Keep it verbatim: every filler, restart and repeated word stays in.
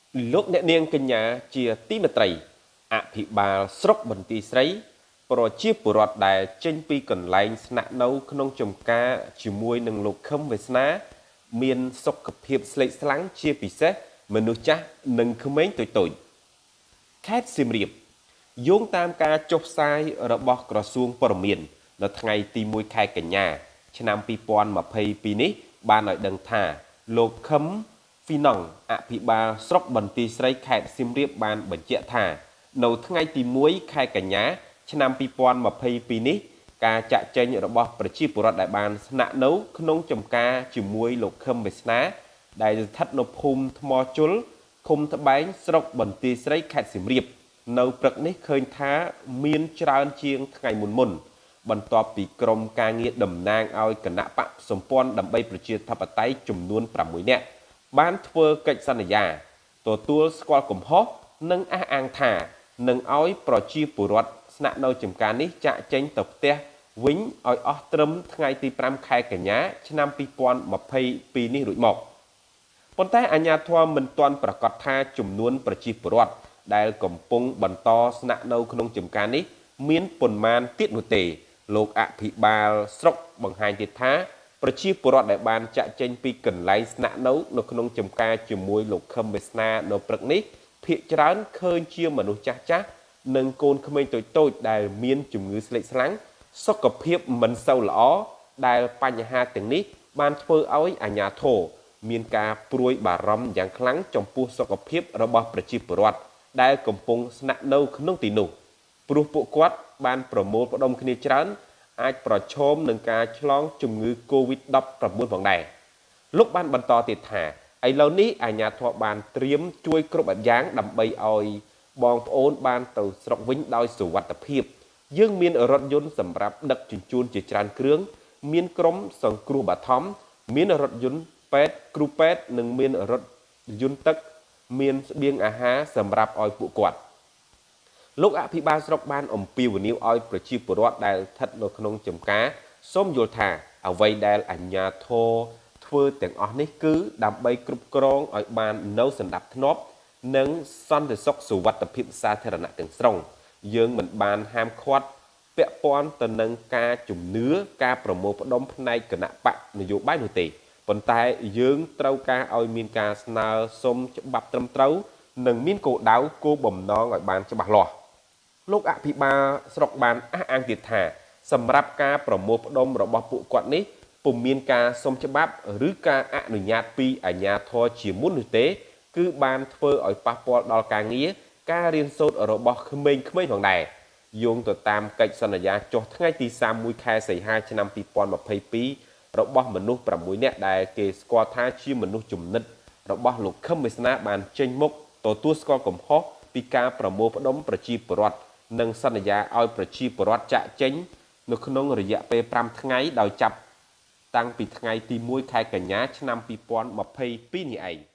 Lúcអ្នកនាងកញ្ញាជាទីមេត្រីអភិបាលស្រុកបន្ទាយស្រីប្រជាពលរដ្ឋដែលចេញពីកន្លែងស្នាក់នៅក្នុងចំការជាមួយនឹងលោកខឹមវាសនាមានសុខភាពស្លេកស្លាំងជាពិសេសមនុស្សចាស់និងក្មេងតូចតូចខេត្តសៀមរាបយោងតាមការចុះផ្សាយរបស់ក្រសួងព័ត៌មាននៅថ្ងៃទីមួយខែកញ្ញាឆ្នាំពីរពាន់ម្ភៃពីរនេះបានឲ្យដឹងថាលោកខឹមហ្វីណង់អភិបាលស្រុកបន្ទាយស្រីខេត្តសៀមរាបបានបញ្ជាក់ថានៅថ្ងៃទីមួយខែកញ្ញាឆ្នាំពីរពាន់ម្ភៃពីរនេះការចាក់ចែងរបស់ប្រជាពលរដ្ឋដែលបានស្នាក់នៅក្នុងចំការជាមួយលោកខឹមវាសនាដែលស្ថិតនៅភូមិថ្មជុលឃុំត្បែងស្រុកបន្ទាយស្រីខេត្តសៀមរាបនៅព្រឹកនេះឃើញថាមានច្រើនជាងថ្ងៃមុនមុនបន្ទាប់ពីក្រុមការងារតំណាងឲ្យគណៈបកសម្ព័ន្ធដើម្បីប្រជាធិបតេយ្យចំនួនប្រាំមួយនាក់បានធ្វើកិច្ចសន្យាទទួលស្គាល់កំហុសនិងអះអាងថានឹងឲ្យប្រជាពលរដ្ឋស្នាក់នៅចំការនេះចាក់ចេញទៅផ្ទះវិញឲ្យអស់ត្រឹមថ្ងៃទីប្រាំខែកញ្ញាឆ្នាំពីរពាន់ម្ភៃពីរនេះរួចមកប៉ុន្តែអាជ្ញាធរមិនទាន់ប្រកាសថាចំនួនប្រជាពលរដ្ឋដែលកំពុងបន្តស្នាក់នៅក្នុងចំការនេះមានប៉ុន្មានទៀតនោះទេលោកអភិបាលស្រុកបង្ហាញទៀតថាប្រជាពលរដ្ឋដែលបានចាក់ចេញពីកន្លែងស្នាក់នៅនៅក្នុងចំការជាមួយលោកខឹមវាសនានៅព្រឹកនេះភាគច្រើនឃើញជាមនុស្សចាស់ចាស់និងកូនក្មេងតូចតូចដែលមានជំងឺស្លេកស្លាំងសុខភាពមិនសូវល្អដែលបញ្ហាទាំងនេះបានធ្វើឲ្យអាជ្ញាធរមានការព្រួយបារម្ភយ៉ាងខ្លាំងចំពោះសុខភាពរបស់ប្រជាពលរដ្ឋដែលកំពុងស្នាក់នៅក្នុងទីនោះព្រោះពួកគាត់បានប្រមូលផ្ដុំគ្នាច្រើនអាចប្រឈមនឹងការឆ្លងជំងឺ កូវីដ ដប់ប្រាំបួន ផងដែរលោកបានបន្តទៀតថាឥឡូវនេះអាជ្ញាធរបានត្រៀមជួយគ្រប់បែបយ៉ាងដើម្បីឲ្យបងប្អូនបានទៅស្រុកវិញដោយសុវត្ថិភាពយើងមានរថយន្តសម្រាប់ដឹកជញ្ជូនជាច្រើនគ្រឿងមានក្រុមសង្គ្រោះបឋមមានរថយន្តពេទ្យគ្រូពេទ្យនិងមានរថយន្តទឹកមានស្បៀងអាហារសម្រាប់ឲ្យពួកគាត់លោកអភិបាលស្រុកបានអំពាវនាវឲ្យប្រជាពលរដ្ឋដែលស្ថិតនៅក្នុងចំការសូមយល់ថាអ្វីដែលអាជ្ញាធរធ្វើទាំងអស់នេះគឺដើម្បីគ្រប់គ្រងឲ្យបាននៅសណ្ដាប់ធ្នាប់និងសន្តិសុខសុវត្ថិភាពសាធារណៈទាំងស្រុងយើងមិនបានហាមឃាត់ពាក់ព័ន្ធទៅនឹងការជំនឿការប្រមូលផ្ដុំផ្នែកគណៈបកនយោបាយនោះទេប៉ុន្តែយើងត្រូវការឲ្យមានការស្នើសុំច្បាប់ត្រឹមត្រូវនិងមានគោលដៅគោលបំណងឲ្យបានច្បាស់លាស់លោកអភិបាលស្រុកបានអះអាងទៀតថាសម្រាប់ការប្រមូលផ្ដុំរបស់ពួកគាត់នេះពុំមានការសុំច្បាប់ឬការអនុញ្ញាតពីអាជ្ញាធរជាមុននោះទេគឺបានធ្វើឲ្យប៉ះពាល់ដល់ការងារការរៀនសូត្ររបស់ក្មេងៗផងដែរយោងទៅតាមកិច្ចសន្យាចុះថ្ងៃទីសាមមួយខែសីហាឆ្នាំពីរពាន់ម្ភៃពីររបស់មនុស្សប្រាំមួយនាក់ដែលគេស្គាល់ថាជាមនុស្សជំនិតរបស់លោកខឹមវាសនាបានចេញមុខទទួលស្គាល់កំហុសពីការប្រមូលផ្ដុំប្រជាពលរដ្ឋនិងសន្យាឲ្យប្រជាពលរដ្ឋចាក់ចេញនៅក្នុងរយៈពេលប្រាំថ្ងៃដោយចាប់តាំងពីថ្ងៃទីមួយខែកញ្ញាឆ្នាំពីរពាន់ម្ភៃពីរនេះឯង